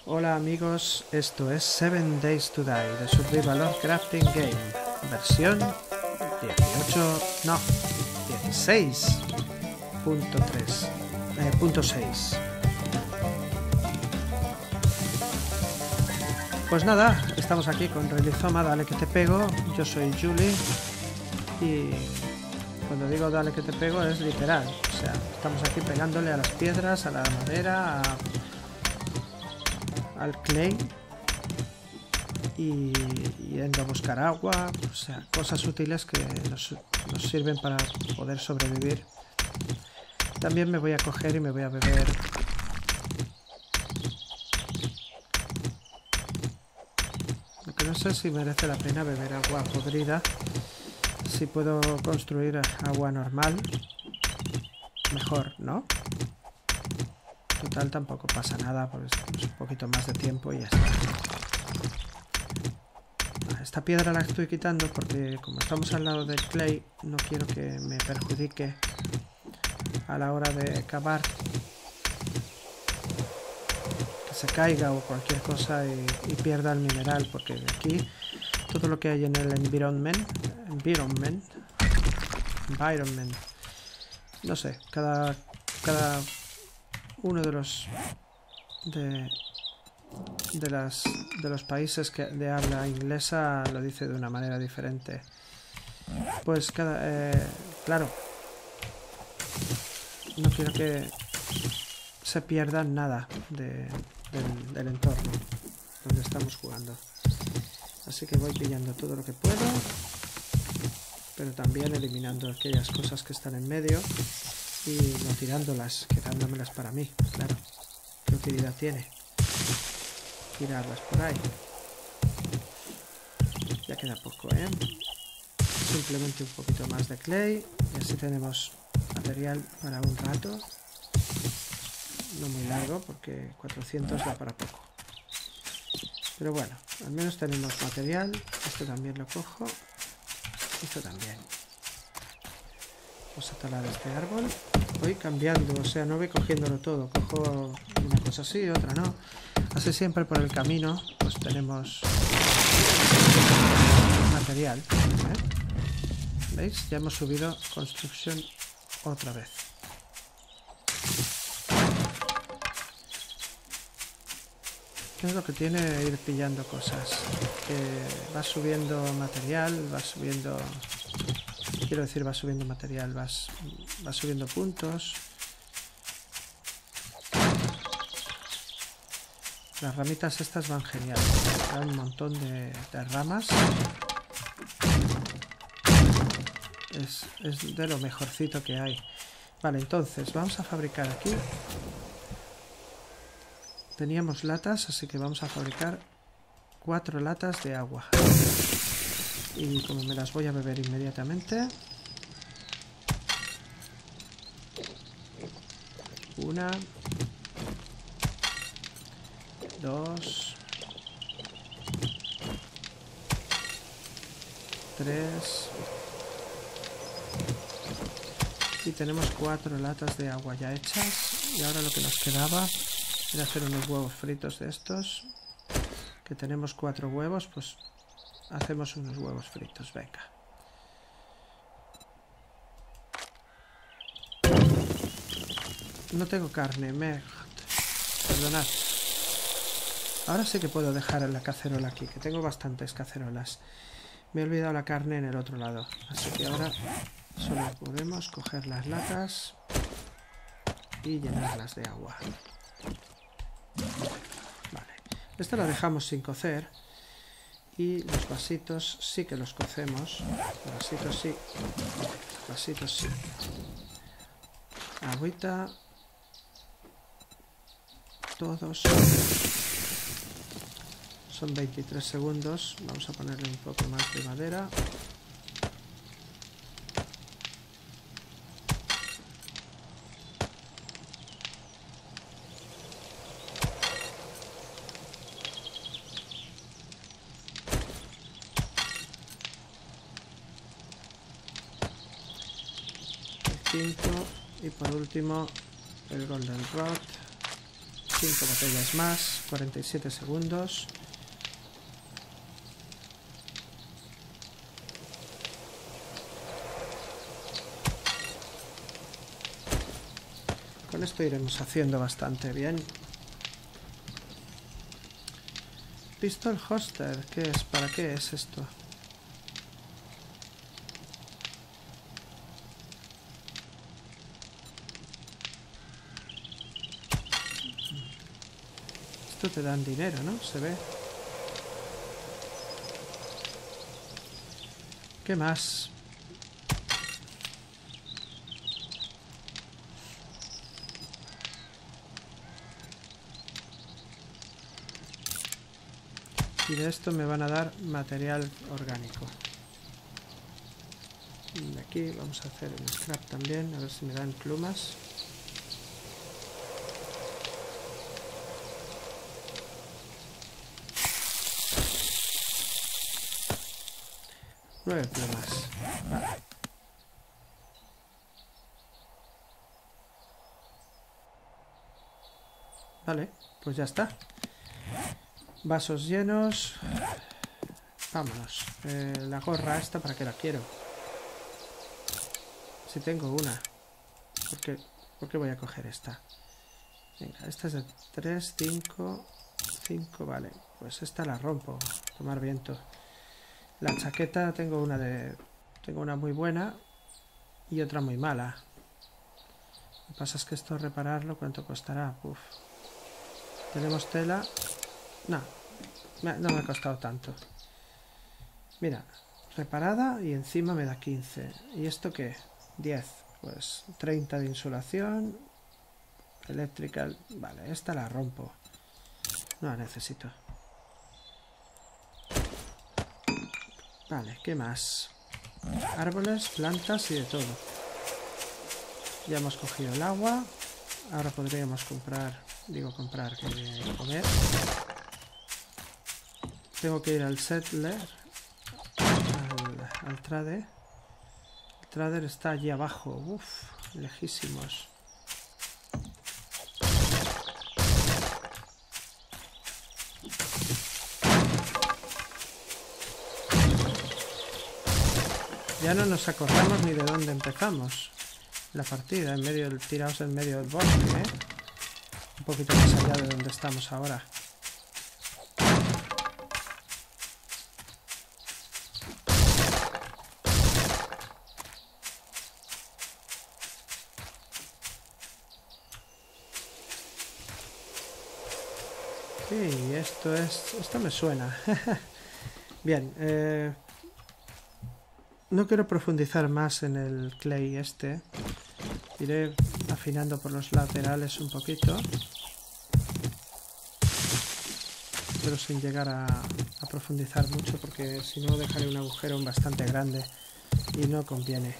Hola amigos, esto es 7 Days to Die de Survival Crafting Game, versión 18, no, 16.3, .6. Pues nada, estamos aquí con Relizoma, dale que te pego. Yo soy Julie y cuando digo dale que te pego es literal. O sea, estamos aquí pegándole a las piedras, a la madera, al clay y yendo a buscar agua, o sea, cosas útiles que nos sirven para poder sobrevivir. También me voy a coger y me voy a beber lo que no sé si merece la pena beber agua podrida. Si puedo construir agua normal, mejor, ¿no? Total, tampoco pasa nada, pues un poquito más de tiempo y ya está. Esta piedra la estoy quitando porque como estamos al lado del clay, no quiero que me perjudique a la hora de cavar, que se caiga o cualquier cosa y pierda el mineral, porque aquí todo lo que hay en el environment, no sé, cada uno de los de los países de habla inglesa lo dice de una manera diferente. Pues claro, no quiero que se pierda nada del entorno donde estamos jugando, así que voy pillando todo lo que puedo, pero también eliminando aquellas cosas que están en medio y no tirándolas, quedándomelas para mí. Claro, ¿qué utilidad tiene tirarlas por ahí? Ya queda poco, ¿eh? Simplemente un poquito más de clay y así tenemos material para un rato. No muy largo porque 400 da para poco. Pero bueno, al menos tenemos material. Esto también lo cojo. Esto también. Vamos a talar este árbol. Voy cambiando, o sea, no voy cogiéndolo todo. Cojo una cosa así, otra no. Así siempre por el camino pues tenemos material, ¿eh? ¿Veis? Ya hemos subido construcción otra vez. ¿Qué es lo que tiene ir pillando cosas? Que vas subiendo material, vas subiendo... Quiero decir, vas subiendo material, vas subiendo puntos. Las ramitas estas van genial. Dan un montón de ramas. Es de lo mejorcito que hay. Vale, entonces vamos a fabricar aquí. Teníamos latas, así que vamos a fabricar 4 latas de agua. Y como me las voy a beber inmediatamente. 1, 2, 3. Y tenemos 4 latas de agua ya hechas. Y ahora lo que nos quedaba era hacer unos huevos fritos de estos. Que tenemos 4 huevos, pues hacemos unos huevos fritos, venga. No tengo carne, perdonad. Ahora sí que puedo dejar la cacerola aquí, que tengo bastantes cacerolas. Me he olvidado la carne en el otro lado, así que ahora solo podemos coger las latas y llenarlas de agua. Vale, esta la dejamos sin cocer. Y los vasitos sí que los cocemos. Los vasitos sí. Los vasitos sí. Agüita. Todos. Son 23 segundos. Vamos a ponerle un poco más de madera. Y por último el golden rod. 5 botellas más, 47 segundos. Con esto iremos haciendo bastante bien. Pistol Holster, ¿qué es? ¿Para qué es esto? Esto te dan dinero, ¿no? Se ve. ¿Qué más? Y de esto me van a dar material orgánico. Y aquí vamos a hacer un scrap también, a ver si me dan plumas. Nueve plumas. Vale. Vale, pues ya está. Vasos llenos. Vámonos. La gorra esta, ¿para qué la quiero? Si tengo una. ¿Por qué voy a coger esta? Venga, esta es de 3, 5, 5, vale. Pues esta la rompo. Tomar viento. La chaqueta tengo una muy buena y otra muy mala. Lo que pasa es que esto repararlo, ¿cuánto costará? Uf. Tenemos tela. No me ha costado tanto. Mira, reparada y encima me da 15. ¿Y esto qué? 10. Pues 30 de insulación. Electrical. Vale, esta la rompo. No la necesito. Vale, ¿qué más? Árboles, plantas y de todo. Ya hemos cogido el agua. Ahora podríamos comprar comer. Tengo que ir al settler, al trader. El trader está allí abajo. Uf, lejísimos. Ya no nos acordamos ni de dónde empezamos la partida, tirados en medio del bosque, ¿eh? Un poquito más allá de donde estamos ahora. Sí, esto me suena. Bien, no quiero profundizar más en el clay este. Iré afinando por los laterales un poquito, pero sin llegar a profundizar mucho, porque si no dejaré un agujero bastante grande y no conviene.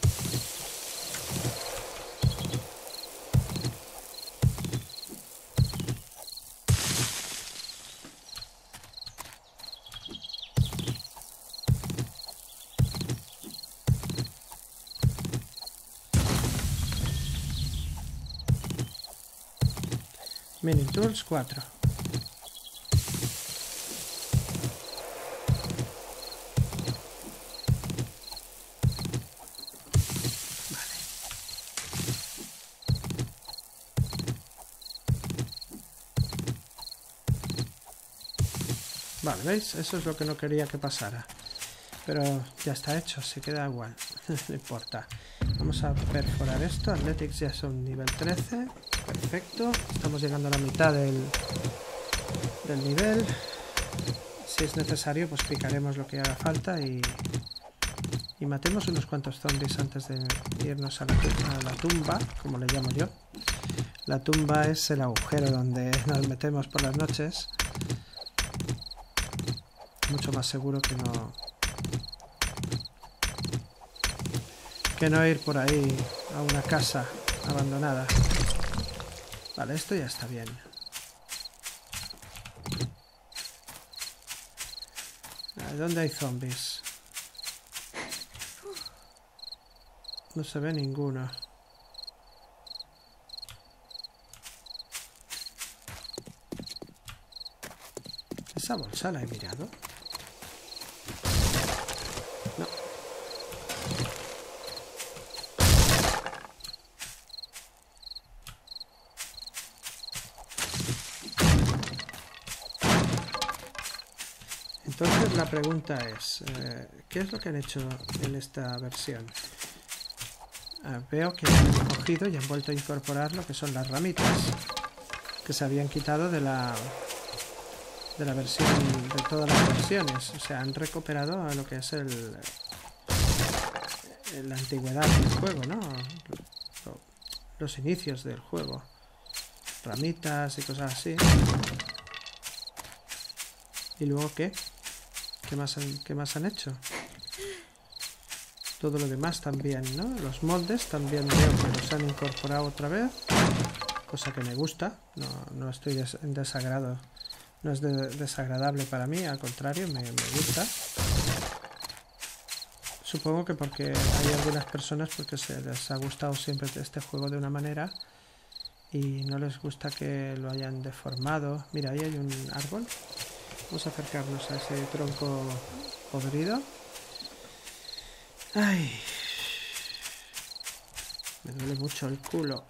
Mini Tools 4. Vale, ¿veis? Eso es lo que no quería que pasara. Pero ya está hecho, se queda igual. No importa. Vamos a perforar esto. Athletics ya son nivel 13. Perfecto. Estamos llegando a la mitad del nivel. Si es necesario, pues picaremos lo que haga falta y matemos unos cuantos zombies antes de irnos a la tumba, como le llamo yo. La tumba es el agujero donde nos metemos por las noches. Mucho más seguro que no ir por ahí a una casa abandonada. Vale, esto ya está bien. ¿Dónde hay zombies? No se ve ninguno. ¿Esa bolsa la he mirado? No. Entonces la pregunta es, ¿qué es lo que han hecho en esta versión? Veo que han cogido y han vuelto a incorporar lo que son las ramitas que se habían quitado de la versión, de todas las versiones. O sea, han recuperado a lo que es la antigüedad del juego, ¿no? Los inicios del juego. Ramitas y cosas así. ¿Y luego qué? ¿Qué más han hecho? Todo lo demás también, ¿no? Los moldes también veo que los han incorporado otra vez. Cosa que me gusta. No estoy en desagrado. No es desagradable para mí, al contrario, me gusta. Supongo que porque hay algunas personas porque se les ha gustado siempre este juego de una manera y no les gusta que lo hayan deformado. Mira, ahí hay un árbol. Vamos a acercarnos a ese tronco podrido. Ay, me duele mucho el culo.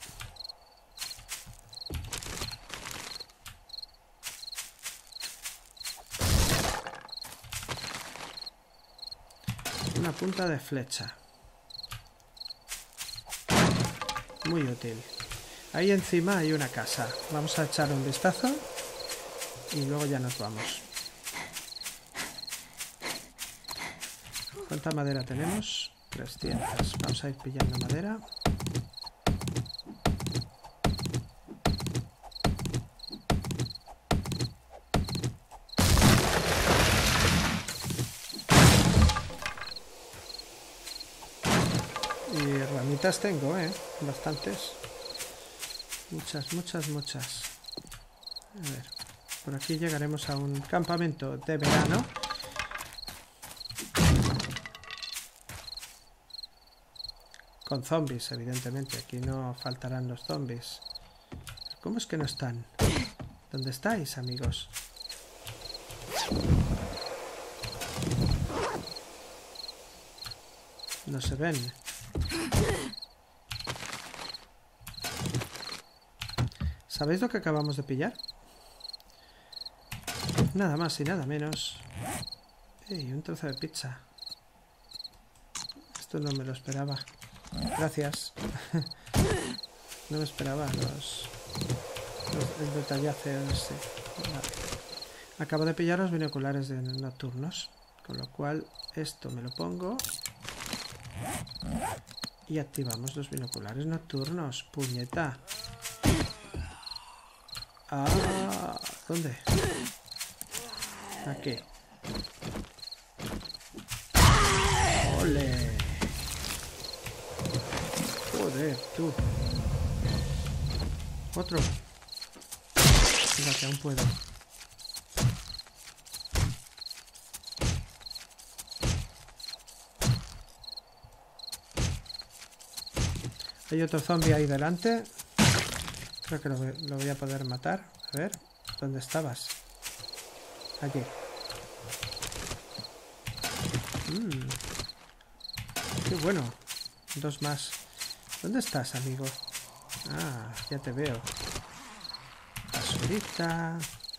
Una punta de flecha. Muy útil. Ahí encima hay una casa. Vamos a echar un vistazo y luego ya nos vamos. ¿Cuánta madera tenemos? 300. Vamos a ir pillando madera. Y ramitas tengo, bastantes. Muchas. A ver, por aquí llegaremos a un campamento de verano. Con zombies, evidentemente. Aquí no faltarán los zombies. ¿Cómo es que no están? ¿Dónde estáis, amigos? No se ven. ¿Sabéis lo que acabamos de pillar? Nada más y nada menos. ¡Ey! Un trozo de pizza. Esto no me lo esperaba. Gracias. No me esperaba el detallazo ese. Vale. Acabo de pillar los binoculares nocturnos. Con lo cual esto me lo pongo. Y activamos los binoculares nocturnos. ¡Puñeta! Ah, ¿dónde? Aquí. ¡Ole! Joder, tú. Otro. Venga, que aún puedo. Hay otro zombie ahí delante. Creo que lo voy a poder matar. A ver, ¿dónde estabas? Aquí. Qué bueno. Dos más. ¿Dónde estás, amigo? Ah, ya te veo. Basurita.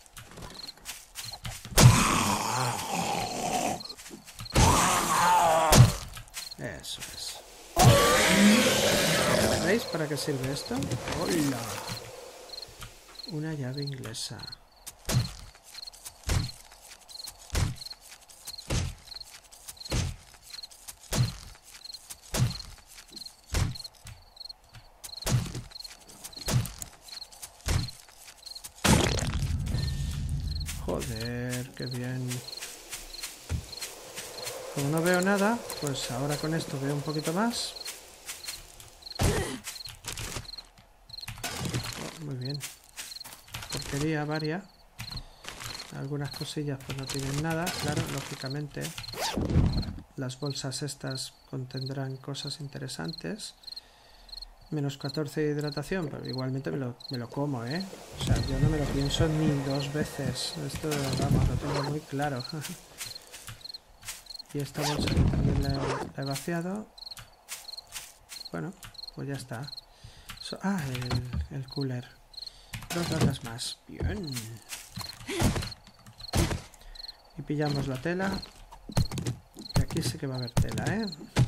Eso es. ¿Veis para qué sirve esto? ¡Hola! Una llave inglesa. Joder, qué bien. Como no veo nada, pues ahora con esto veo un poquito más. Oh, muy bien. Porquería varia. Algunas cosillas pues no tienen nada. Claro, lógicamente las bolsas estas contendrán cosas interesantes. Menos 14 de hidratación, pero igualmente me lo como, ¿eh? O sea, yo no me lo pienso ni 2 veces. Esto, vamos, lo tengo muy claro. Y esta bolsa que también la he vaciado. Bueno, pues ya está. El cooler. 2 latas más. Bien. Y pillamos la tela. Que aquí sí que va a haber tela, ¿eh?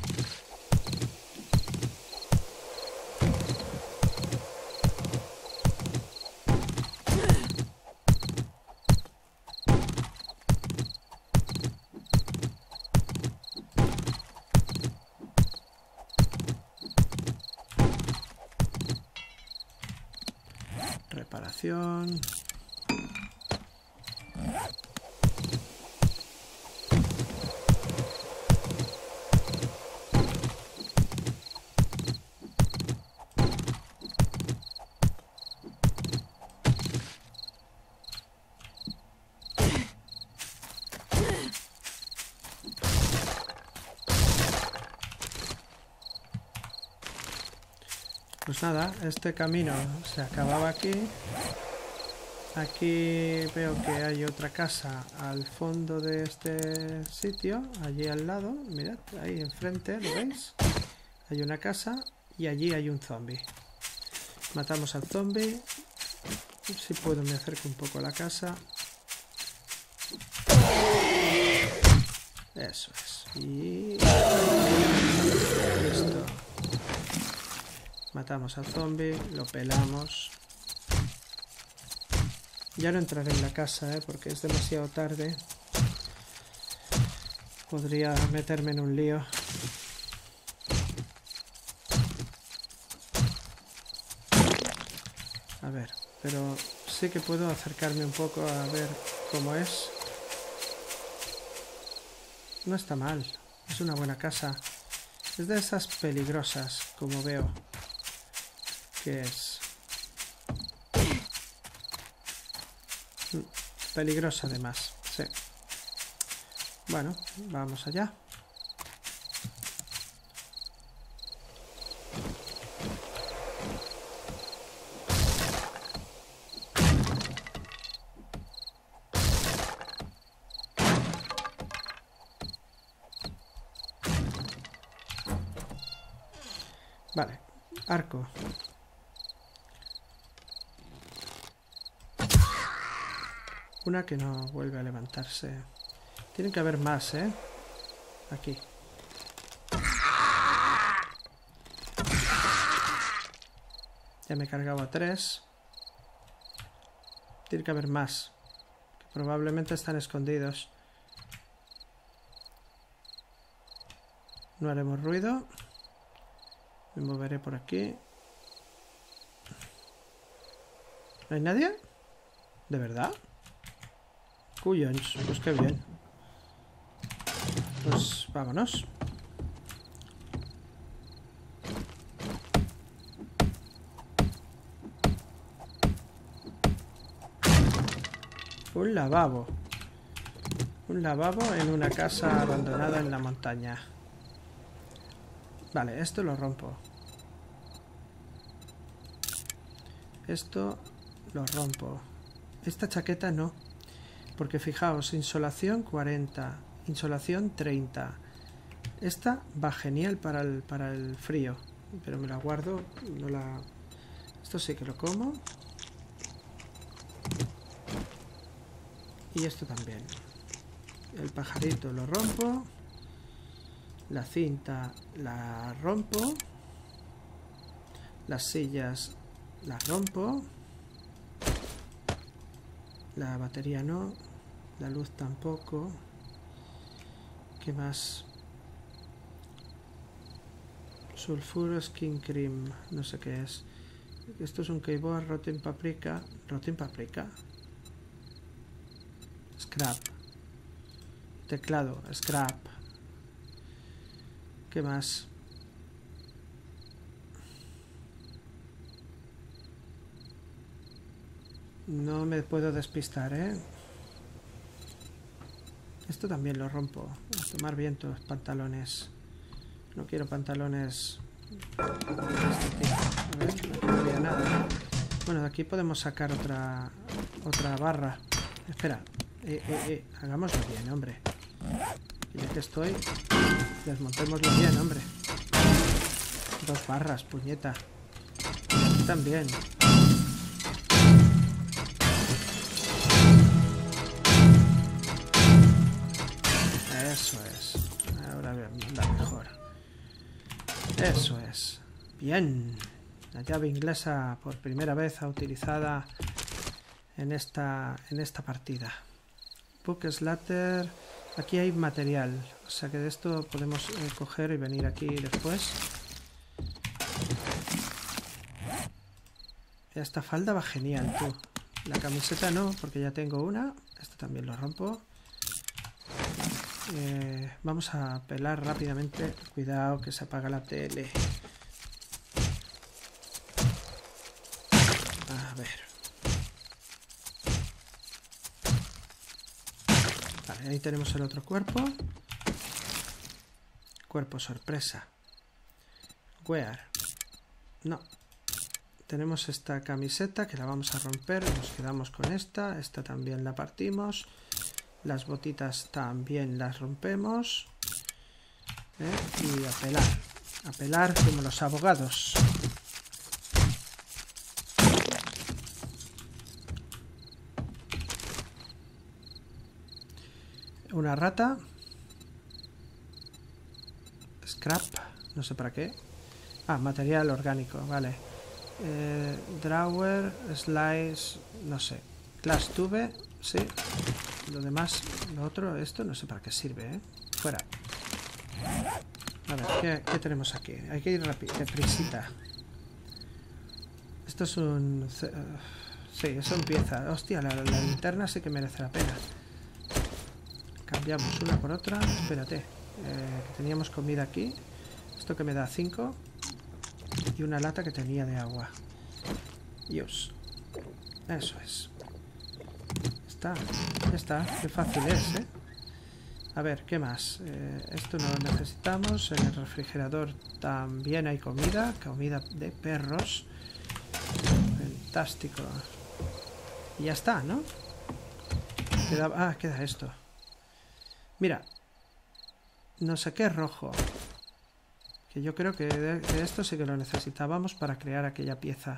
Reparación. Pues nada, este camino se acababa aquí. Aquí veo que hay otra casa al fondo de este sitio, allí al lado. Mirad, ahí enfrente, ¿lo veis? Hay una casa y allí hay un zombie. Matamos al zombie. Si puedo me acerco un poco a la casa. Eso es. Y listo. Matamos al zombie, lo pelamos. Ya no entraré en la casa, porque es demasiado tarde. Podría meterme en un lío. A ver, pero sí que puedo acercarme un poco a ver cómo es. No está mal, es una buena casa. Es de esas peligrosas, como veo que es. Peligrosa además, sí. Bueno, vamos allá. Vale, arco. Una que no vuelve a levantarse. Tiene que haber más, ¿eh? Aquí. Ya me he cargado a 3. Tiene que haber más. Que probablemente están escondidos. No haremos ruido. Me moveré por aquí. ¿No hay nadie? ¿De verdad? Cuyons, pues qué bien. Pues vámonos. Un lavabo. Un lavabo en una casa abandonada en la montaña. Vale, esto lo rompo. Esto lo rompo. Esta chaqueta no. Porque fijaos, insolación 40, insolación 30. Esta va genial para el frío. Pero me la guardo. No la... Esto sí que lo como. Y esto también. El pajarito lo rompo. La cinta la rompo. Las sillas las rompo. La batería no. La luz tampoco. ¿Qué más? Sulfuro Skin Cream. No sé qué es. Esto es un keyboard Rotten Paprika. Rotten Paprika. Scrap. Teclado. Scrap. ¿Qué más? No me puedo despistar, ¿eh? Esto también lo rompo. A tomar viento, pantalones. No quiero pantalones Este tío. A ver, aquí no había nada. Bueno, de aquí podemos sacar otra barra. Espera. Hagámoslo bien, hombre. Y ya que estoy, desmontémoslo bien, hombre. 2 barras, puñeta. Y aquí también. Eso es. Ahora anda mejor. Eso es. Bien. La llave inglesa por primera vez utilizada en esta partida. Book Slater. Aquí hay material. O sea que de esto podemos coger y venir aquí después. Esta falda va genial, tú. La camiseta no, porque ya tengo una. Esto también lo rompo. Vamos a pelar rápidamente. Cuidado que se apaga la tele. A ver. Vale, ahí tenemos el otro cuerpo. Cuerpo sorpresa. Wear. No. Tenemos esta camiseta que la vamos a romper. Nos quedamos con esta. Esta también la partimos. Las botitas también las rompemos. Y a pelar. A pelar como los abogados. Una rata. Scrap. No sé para qué. Ah, material orgánico. Vale. Drawer. Slice. No sé. Glass tube. Sí. Lo demás, lo otro, esto no sé para qué sirve, ¿eh? Fuera. A ver, ¿qué tenemos aquí? Hay que ir deprisita. Esto es un... sí, eso empieza. Hostia, la linterna sí que merece la pena. Cambiamos una por otra. Espérate. Que teníamos comida aquí. Esto que me da 5. Y una lata que tenía de agua. Dios. Eso es. Ya está, qué fácil es, ¿eh? A ver, ¿qué más? Esto no lo necesitamos. En el refrigerador también hay comida. Comida de perros. Fantástico. Y ya está, ¿no? Queda esto. Mira. No sé qué rojo. Que yo creo que de esto sí que lo necesitábamos para crear aquella pieza.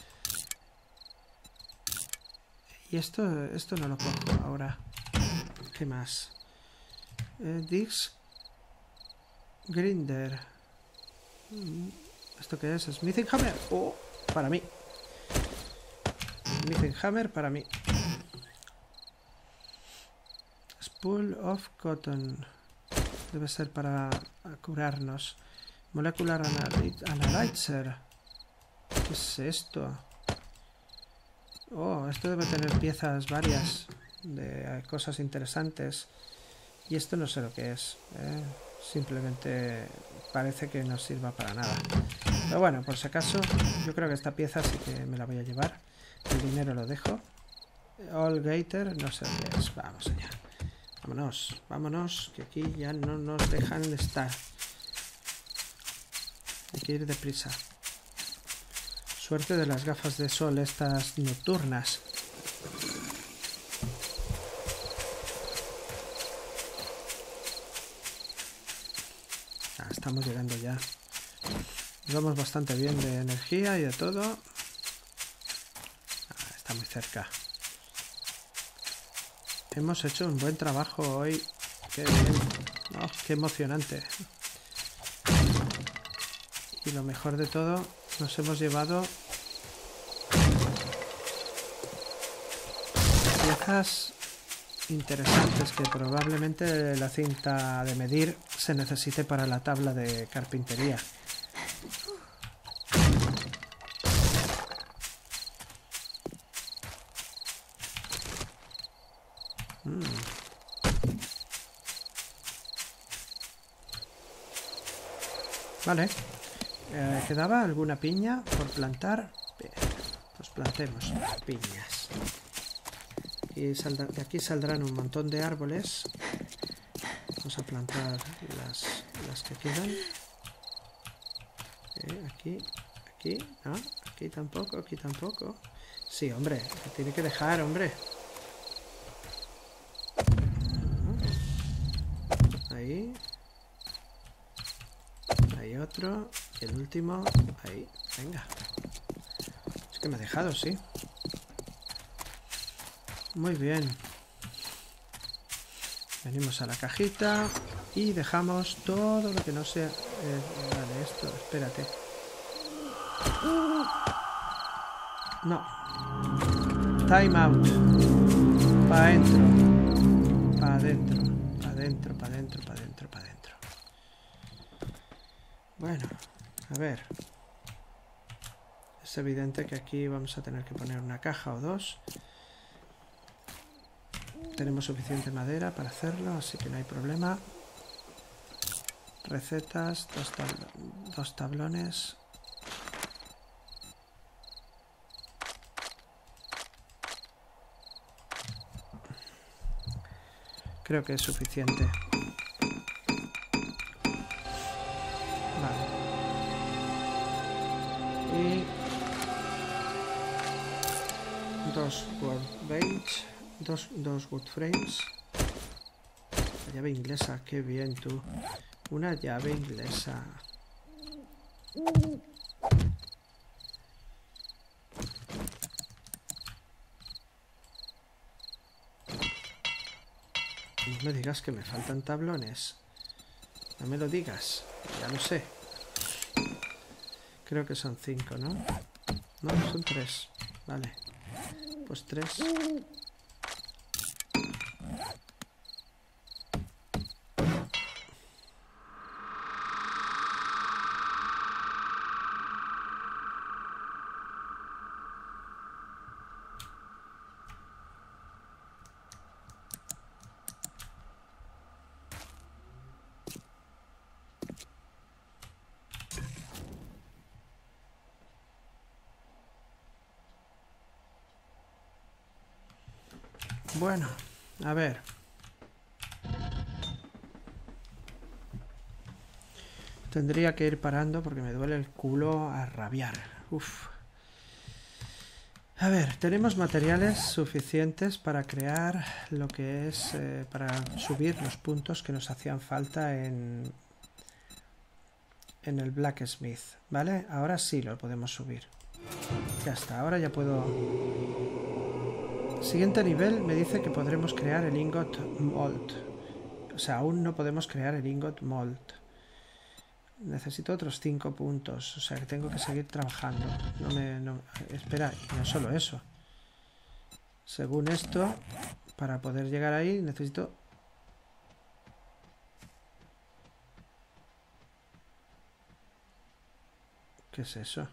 Y esto no lo cojo ahora. ¿Qué más? Dix Grinder. ¿Esto qué es? Smithing Hammer. Oh, para mí. Smithing Hammer para mí. Spool of Cotton. Debe ser para curarnos. Molecular Analyzer. ¿Qué es esto? Oh, esto debe tener piezas varias de cosas interesantes. Y esto no sé lo que es. Simplemente parece que no sirva para nada. Pero bueno, por si acaso, yo creo que esta pieza sí que me la voy a llevar. El dinero lo dejo. All Gator, no sé lo que es. Vamos allá. Vámonos, vámonos, que aquí ya no nos dejan estar. Hay que ir deprisa. Suerte de las gafas de sol estas nocturnas. Estamos llegando ya. Nos vamos bastante bien de energía y de todo. Está muy cerca. Hemos hecho un buen trabajo hoy. Qué bien. Oh, qué emocionante. Y lo mejor de todo, nos hemos llevado piezas interesantes que probablemente la cinta de medir se necesite para la tabla de carpintería. Vale. ¿Quedaba alguna piña por plantar? Bien, pues plantemos piñas. Y de aquí saldrán un montón de árboles. Vamos a plantar las que quedan. Aquí, aquí, no, aquí tampoco, aquí tampoco. Sí, hombre, me tiene que dejar, hombre. Ahí. Ahí otro. Y el último. Ahí. Venga. Es que me ha dejado, sí. Muy bien. Venimos a la cajita. Y dejamos todo lo que no sea... vale, esto, espérate. No. Time out. Para adentro. Para adentro. Para adentro, para adentro, para adentro, para adentro. Bueno, a ver. Es evidente que aquí vamos a tener que poner una caja o dos. Tenemos suficiente madera para hacerlo, así que no hay problema. Recetas, dos tablones. Creo que es suficiente. Vale. Y dos workbench, dos wood frames. La llave inglesa, qué bien tú. Una llave inglesa. No me digas que me faltan tablones. No me lo digas. Ya lo sé. Creo que son 5, ¿no? No, son 3. Vale. Pues 3. Bueno, a ver. Tendría que ir parando porque me duele el culo a rabiar. Uf. A ver, tenemos materiales suficientes para crear lo que es... para subir los puntos que nos hacían falta en el Blacksmith, ¿vale? Ahora sí lo podemos subir. Ya está, ahora ya puedo... Siguiente nivel me dice que podremos crear el ingot mold. O sea, aún no podemos crear el ingot mold. Necesito otros 5 puntos. O sea, que tengo que seguir trabajando. Espera, y no solo eso. Según esto, para poder llegar ahí necesito... ¿Qué es eso?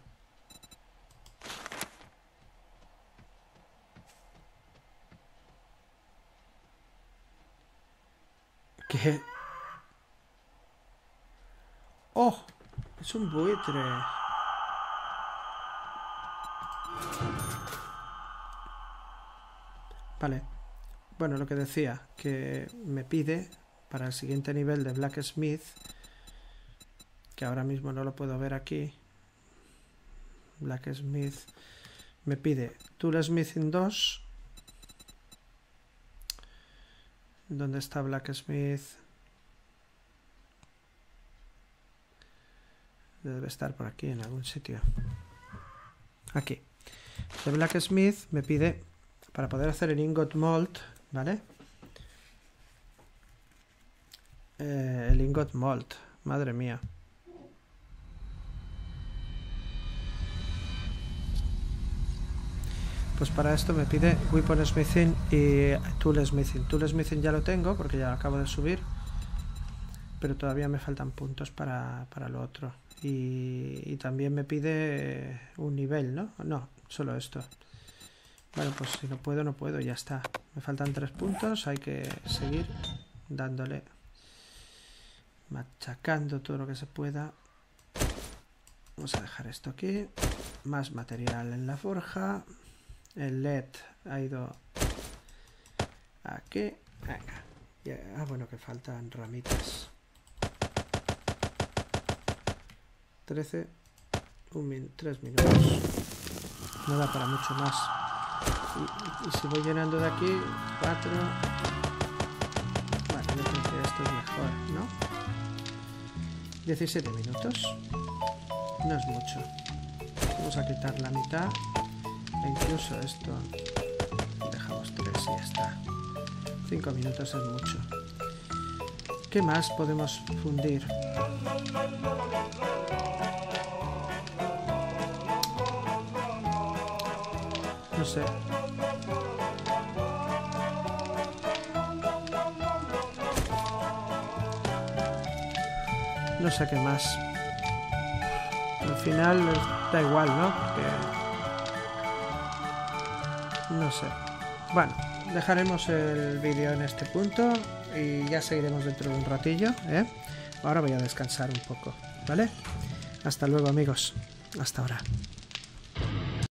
¿Qué? ¡Oh! Es un buitre. Vale. Bueno, lo que decía, que me pide para el siguiente nivel de Blacksmith, que ahora mismo no lo puedo ver aquí. Blacksmith me pide Toolsmithing 2. ¿Dónde está Blacksmith? Debe estar por aquí en algún sitio. Aquí. De Blacksmith me pide, para poder hacer el ingot mold, ¿vale? El ingot mold, madre mía. Pues para esto me pide Weapon Smithing y Tool Smithing. Tool Smithing ya lo tengo porque ya lo acabo de subir, pero todavía me faltan puntos para lo otro. Y también me pide un nivel, ¿no? No, solo esto. Bueno, pues si no puedo, no puedo, ya está. Me faltan 3 puntos, hay que seguir dándole, machacando todo lo que se pueda. Vamos a dejar esto aquí. Más material en la forja. El LED ha ido aquí. Venga. Bueno, que faltan ramitas. 13. 3 minutos. No da para mucho más. Y si voy llenando de aquí, 4... Bueno, yo creo que esto es mejor, ¿no? 17 minutos. No es mucho. Vamos a quitar la mitad. E incluso esto... Dejamos 3 y ya está. 5 minutos es mucho. ¿Qué más podemos fundir? No sé. No sé qué más. Al final da igual, ¿no? Porque... No sé. Bueno, dejaremos el vídeo en este punto y ya seguiremos dentro de un ratillo, ¿eh? Ahora voy a descansar un poco, ¿vale? Hasta luego, amigos. Hasta ahora.